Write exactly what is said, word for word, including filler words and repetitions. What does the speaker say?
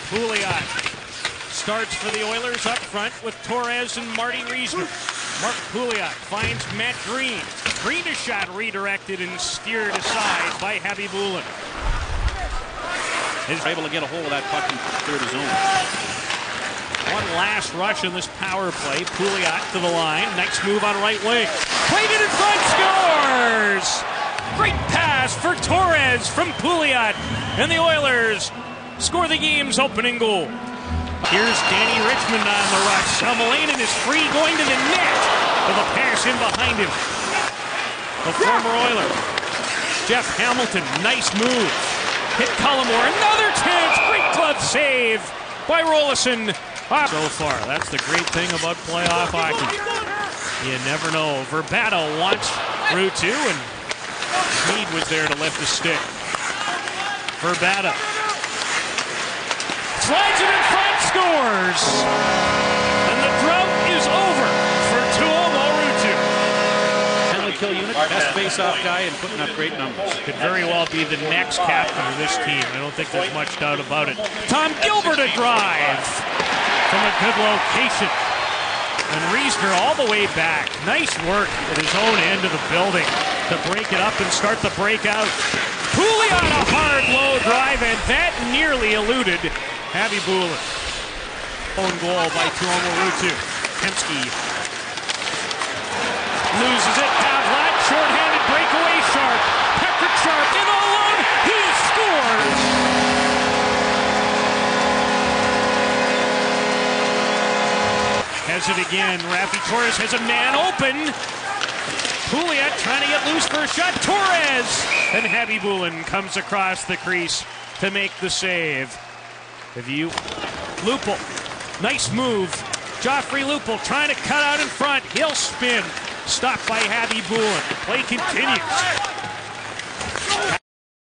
Pouliot starts for the Oilers up front with Torres and Marty Reisner. Mark Pouliot finds Matt Green. Green a shot redirected and steered aside by Khabibulin. Is able to get a hold of that puck and clear the zone. One last rush in this power play. Pouliot to the line. Nice move on right wing. Played it in front, scores! Great pass for Torres from Pouliot. And the Oilers score the game's opening goal. Here's Danny Richmond on the rush. Salmelainen is free, going to the net with a pass in behind him. The former Oiler, Jeff Hamilton, nice move. Hit Cullimore, another chance, great glove save by Rolison. Ah. So far, that's the great thing about playoff hockey. You never know. Verbata wants through two, and Mead was there to lift the stick. Verbata slides it in front, scores! And the drought is over for Tuomo Ruutu. Penalty kill unit, best face-off guy, and putting up great numbers. Could very well be the next captain of this team. I don't think there's much doubt about it. Tom Gilbert a drive from a good location. And Reisner all the way back. Nice work at his own end of the building to break it up and start the breakout. Pouliot a hard low drive, and that nearly eluded Khabibulin. Own goal by Tuomo Ruutu. Kemsky loses it. Pavlat, short-handed breakaway. Sharp. Patrick Sharp in alone. He scores. Has it again. Raffi Torres has a man open. Pouliot trying to get loose for a shot. Torres! And Khabibulin comes across the crease to make the save. The view. Lupul. Nice move. Joffrey Lupul trying to cut out in front. He'll spin. Stopped by Khabibulin. Play continues.